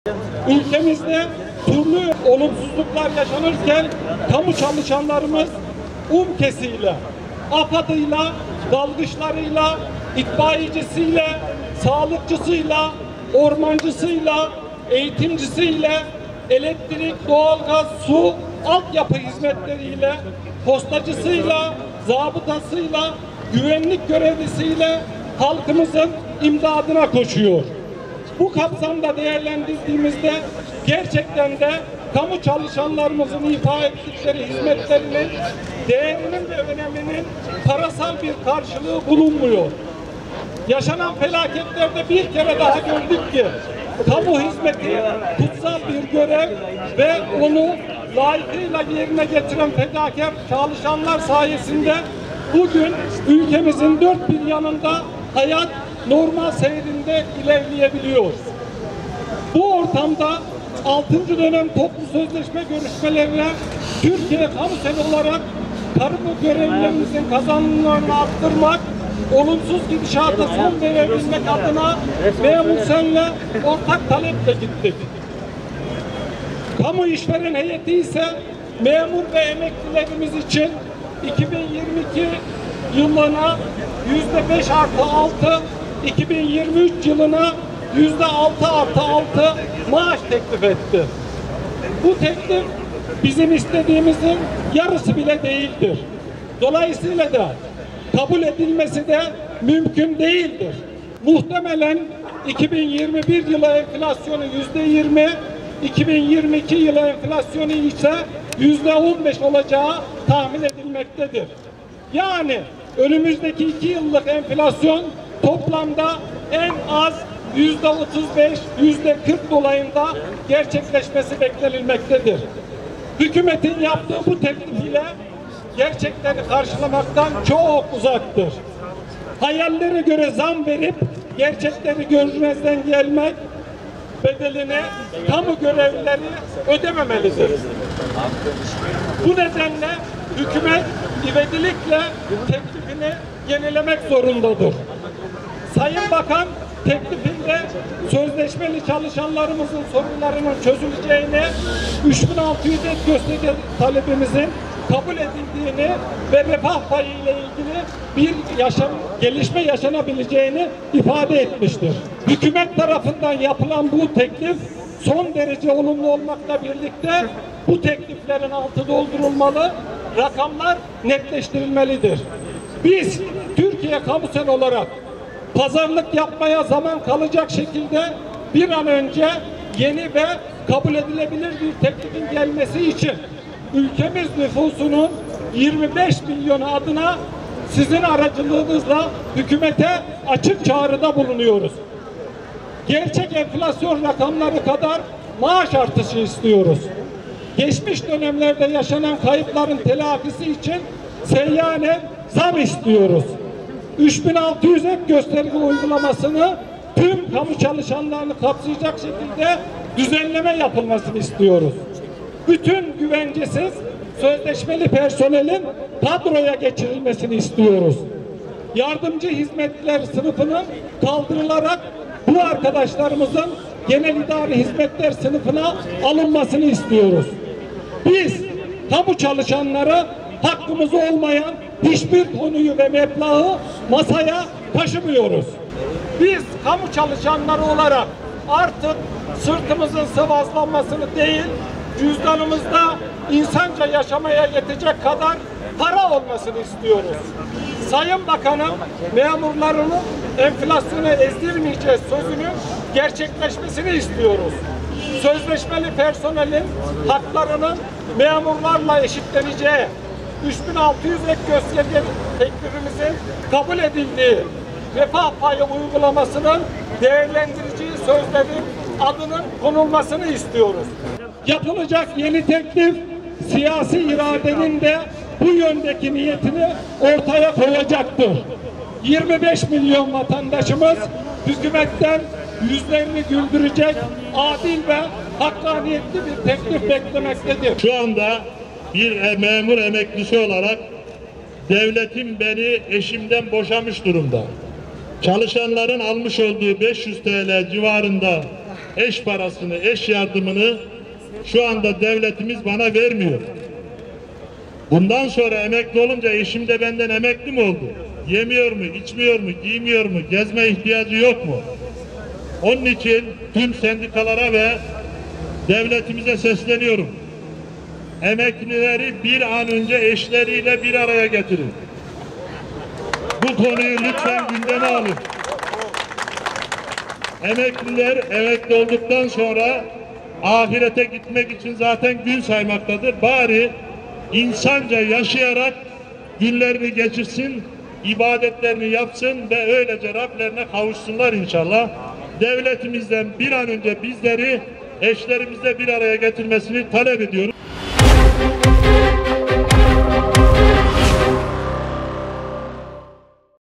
Ülkemizde türlü olumsuzluklar yaşanırken kamu çalışanlarımız UMKE'siyle, AFAD'ıyla, dalgıçlarıyla, itfaiyecisiyle, sağlıkçısıyla, ormancısıyla, eğitimcisiyle, elektrik, doğalgaz, su, altyapı hizmetleriyle, postacısıyla, zabıtasıyla, güvenlik görevlisiyle halkımızın imdadına koşuyor. Bu kapsamda değerlendirdiğimizde gerçekten de kamu çalışanlarımızın ifa ettikleri hizmetlerinin değerinin ve öneminin parasal bir karşılığı bulunmuyor. Yaşanan felaketlerde bir kere daha gördük ki kamu hizmeti kutsal bir görev ve onu layıkıyla yerine getiren fedakar çalışanlar sayesinde bugün ülkemizin dört bir yanında hayat normal seyrinde ilerleyebiliyor. Bu ortamda 6. dönem toplu sözleşme görüşmelerine Türkiye Kamusel olarak kamu görevlerimizin kazanımlarını arttırmak, olumsuz gidişata son verebilmek adına Memursen'le ortak taleple gittik. Kamu işveren heyeti ise memur ve emeklilerimiz için 2022 yılına %5+6, 2023 yılına %6+6 maaş teklif etti. Bu teklif bizim istediğimizin yarısı bile değildir. Dolayısıyla da kabul edilmesi de mümkün değildir. Muhtemelen 2021 yılı enflasyonu %20, 2022 yılı enflasyonu ise %15 olacağı tahmin edilmektedir. Yani önümüzdeki 2 yıllık enflasyon toplamda en az %35, %40 dolayında gerçekleşmesi beklenilmektedir. Hükümetin yaptığı bu teklif ile gerçekleri karşılamaktan çok uzaktır. Hayallere göre zam verip gerçekleri görmezden gelmek bedelini kamu görevlileri ödememelidir. Bu nedenle hükümet ivedilikle teklifini yenilemek zorundadır. Sayın Bakan teklifinde sözleşmeli çalışanlarımızın sorunlarının çözüleceğini, 3600 ek gösterge talebimizin kabul edildiğini ve refah payı ile ilgili bir gelişme yaşanabileceğini ifade etmiştir. Hükümet tarafından yapılan bu teklif son derece olumlu olmakla birlikte bu tekliflerin altı doldurulmalı, rakamlar netleştirilmelidir. Biz Türkiye Kamusel olarak pazarlık yapmaya zaman kalacak şekilde bir an önce yeni ve kabul edilebilir bir teklifin gelmesi için ülkemiz nüfusunun 25 milyonu adına sizin aracılığınızla hükümete açık çağrıda bulunuyoruz. Gerçek enflasyon rakamları kadar maaş artışı istiyoruz. Geçmiş dönemlerde yaşanan kayıpların telafisi için seyyanen zam istiyoruz. 3600 ek gösterge uygulamasını tüm kamu çalışanlarını kapsayacak şekilde düzenleme yapılmasını istiyoruz. Bütün güvencesiz sözleşmeli personelin kadroya geçirilmesini istiyoruz. Yardımcı hizmetler sınıfının kaldırılarak bu arkadaşlarımızın genel idari hizmetler sınıfına alınmasını istiyoruz. Biz kamu çalışanları hakkımız olmayan hiçbir konuyu ve meblağı masaya taşımıyoruz. Biz kamu çalışanları olarak artık sırtımızın sıvazlanmasını değil, cüzdanımızda insanca yaşamaya yetecek kadar para olmasını istiyoruz. Sayın Bakanım, memurlarının enflasyonu ezdirmeyeceğiz sözünün gerçekleşmesini istiyoruz. Sözleşmeli personelin haklarının memurlarla eşitleneceği, 3600 ek gösterge teklifimizin kabul edildiği refah payı uygulamasının değerlendireceği sözlerin adının konulmasını istiyoruz. Yapılacak yeni teklif siyasi iradenin de bu yöndeki niyetini ortaya koyacaktır. 25 milyon vatandaşımız hükümetten yüzlerini güldürecek adil ve hakkaniyetli bir teklif beklemektedir. Şu anda bir memur emeklisi olarak devletim beni eşimden boşamış durumda. Çalışanların almış olduğu 500 TL civarında eş parasını, eş yardımını şu anda devletimiz bana vermiyor. Bundan sonra emekli olunca eşim de benden emekli mi oldu? Yemiyor mu, içmiyor mu, giymiyor mu, gezme ihtiyacı yok mu? Onun için tüm sendikalara ve devletimize sesleniyorum. Emeklileri bir an önce eşleriyle bir araya getirin. Bu konuyu lütfen gündeme alın. Emekliler emekli olduktan sonra ahirete gitmek için zaten gün saymaktadır. Bari insanca yaşayarak günlerini geçirsin, ibadetlerini yapsın ve öylece Rablerine kavuşsunlar inşallah. Devletimizden bir an önce bizleri eşlerimizle bir araya getirmesini talep ediyoruz.